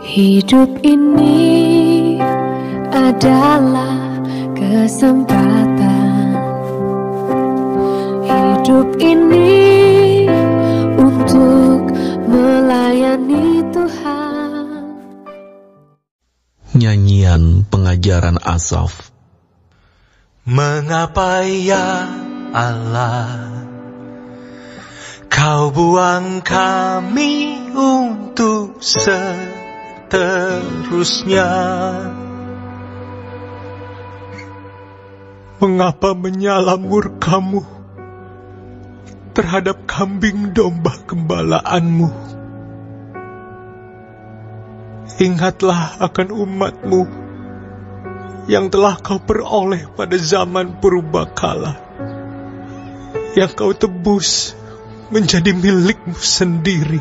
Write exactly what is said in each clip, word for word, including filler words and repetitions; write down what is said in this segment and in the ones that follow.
Hidup ini adalah kesempatan. Hidup ini untuk melayani Tuhan. Nyanyian pengajaran Asaf. Mengapa ya Allah, Kau buang kami untuk seterusnya? Mengapa menyala murka-Mu terhadap kambing domba gembalaanmu? Ingatlah akan umat-Mu yang telah Kau peroleh pada zaman purbakala, yang Kau tebus menjadi milik-Mu sendiri.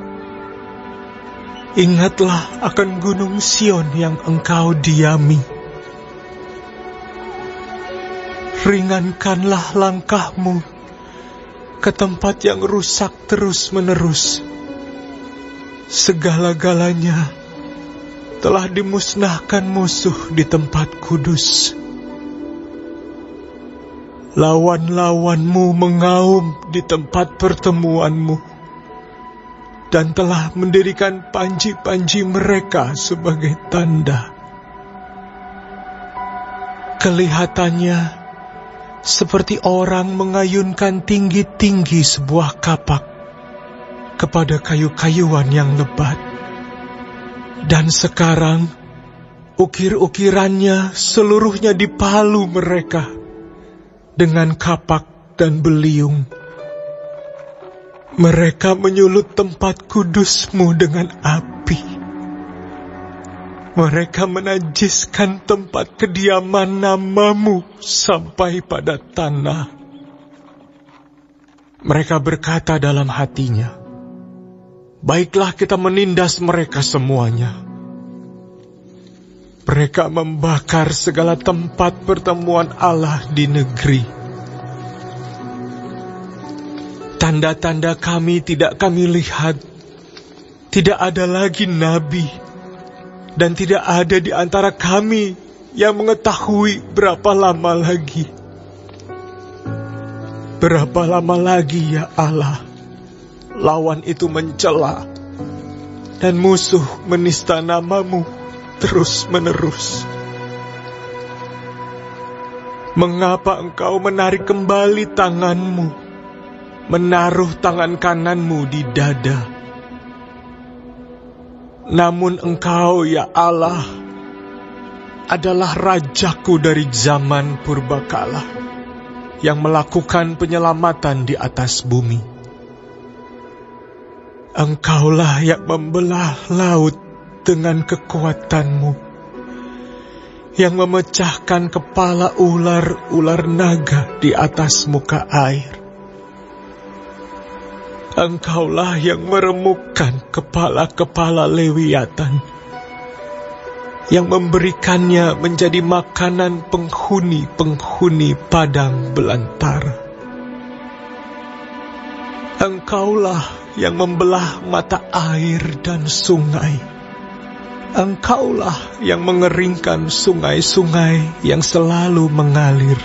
Ingatlah akan gunung Sion yang Engkau diami. Ringankanlah langkah-Mu ke tempat yang rusak terus-menerus. Segala-galanya telah dimusnahkan musuh di tempat kudus. Lawan-lawan-Mu mengaum di tempat pertemuan-Mu, dan telah mendirikan panji-panji mereka sebagai tanda. Kelihatannya seperti orang mengayunkan tinggi-tinggi sebuah kapak kepada kayu-kayuan yang lebat. Dan sekarang ukir-ukirannya seluruhnya dipalu mereka dengan kapak dan beliung. Mereka menyulut tempat kudus-Mu dengan api. Mereka menajiskan tempat kediaman nama-Mu sampai pada tanah. Mereka berkata dalam hatinya, baiklah kita menindas mereka semuanya. Mereka membakar segala tempat pertemuan Allah di negeri. Tanda-tanda kami tidak kami lihat. Tidak ada lagi nabi, dan tidak ada di antara kami yang mengetahui berapa lama lagi. Berapa lama lagi ya Allah, lawan itu mencela, dan musuh menista nama-Mu terus-menerus. Mengapa Engkau menarik kembali tangan-Mu, menaruh tangan kanan-Mu di dada? Namun Engkau, ya Allah, adalah Rajaku dari zaman purbakala, yang melakukan penyelamatan di atas bumi. Engkaulah yang membelah laut dengan kekuatan-Mu, yang memecahkan kepala ular-ular naga di atas muka air. Engkaulah yang meremukkan kepala-kepala Lewiatan, yang memberikannya menjadi makanan penghuni-penghuni padang belantara. Engkaulah yang membelah mata air dan sungai. Engkaulah yang mengeringkan sungai-sungai yang selalu mengalir.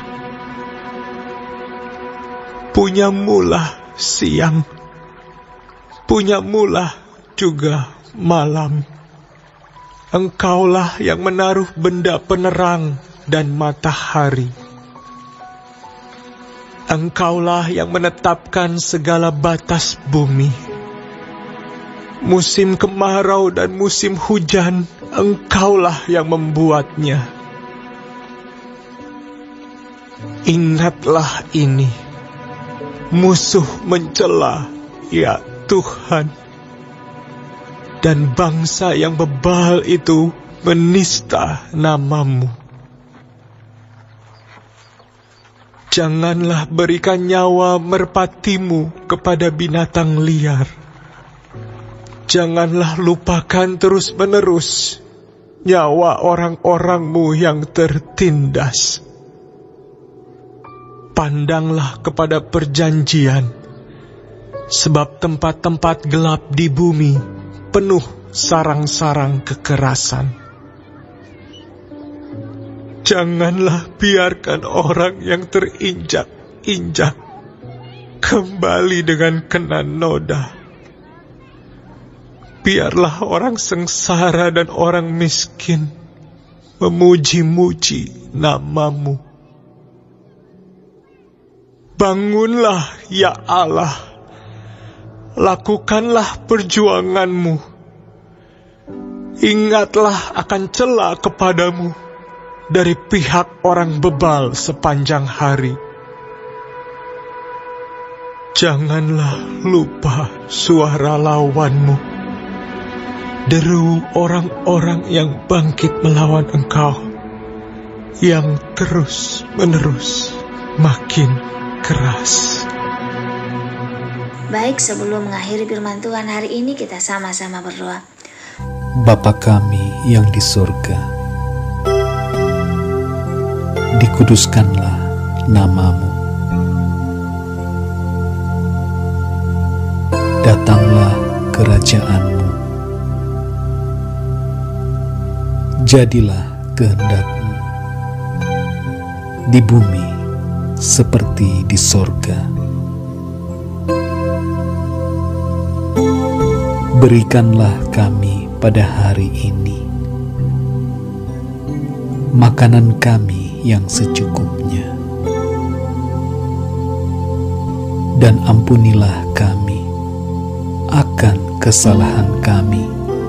Punyamulah siang, punyamulah juga malam. Engkaulah yang menaruh benda penerang dan matahari. Engkaulah yang menetapkan segala batas bumi. Musim kemarau dan musim hujan, Engkaulah yang membuatnya. Ingatlah ini, musuh mencela, ya Tuhan, dan bangsa yang bebal itu menista nama-Mu. Janganlah berikan nyawa merpati-Mu kepada binatang liar. Janganlah lupakan terus-menerus nyawa orang-orang-Mu yang tertindas. Pandanglah kepada perjanjian, sebab tempat-tempat gelap di bumi penuh sarang-sarang kekerasan. Janganlah biarkan orang yang terinjak-injak kembali dengan kena noda. Biarlah orang sengsara dan orang miskin memuji-muji nama-Mu. Bangunlah ya Allah, lakukanlah perjuangan-Mu. Ingatlah akan cela kepadamu dari pihak orang bebal sepanjang hari. Janganlah lupa suara lawan-Mu, deru orang-orang yang bangkit melawan Engkau, yang terus-menerus makin keras. Baik, sebelum mengakhiri firman Tuhan hari ini, kita sama-sama berdoa. Bapa kami yang di surga, dikuduskanlah nama-Mu. Datanglah kerajaan-Mu. Jadilah kehendak-Mu di bumi seperti di sorga. Berikanlah kami pada hari ini makanan kami yang secukupnya, dan ampunilah kami akan kesalahan kami,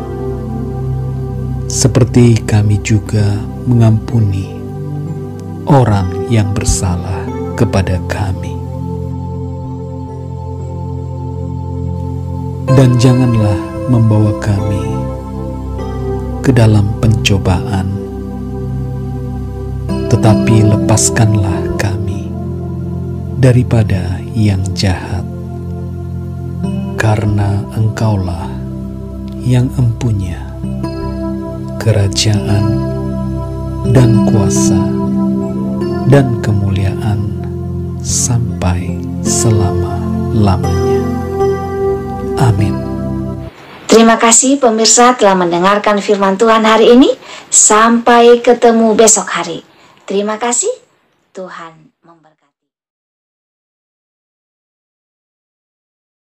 seperti kami juga mengampuni orang yang bersalah kepada kami. Dan janganlah membawa kami ke dalam pencobaan, tetapi lepaskanlah kami daripada yang jahat, karena Engkaulah yang empunya kerajaan dan kuasa dan kemuliaan sampai selama-lamanya. Amin. Terima kasih pemirsa telah mendengarkan firman Tuhan hari ini. Sampai ketemu besok hari. Terima kasih. Tuhan